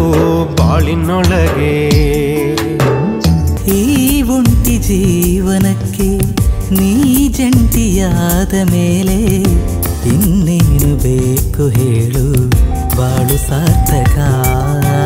ಬಾಳಿನೊಳಗೆ. ಈ ಒಂಟಿ ಜೀವನಕ್ಕೆ ನೀ ಜಂಟಿಯಾದ ಮೇಲೆ ಇನ್ನೇನು ಬೇಕು ಹೇಳು, ಬಾಳು ಸಾರ್ಥಕ.